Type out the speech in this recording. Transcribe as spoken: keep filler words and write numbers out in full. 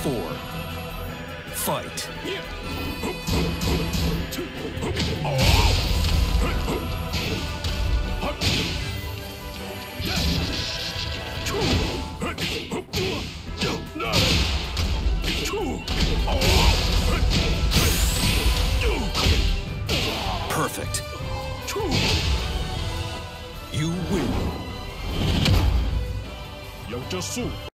four. Fight. Perfect. You win. 有着数。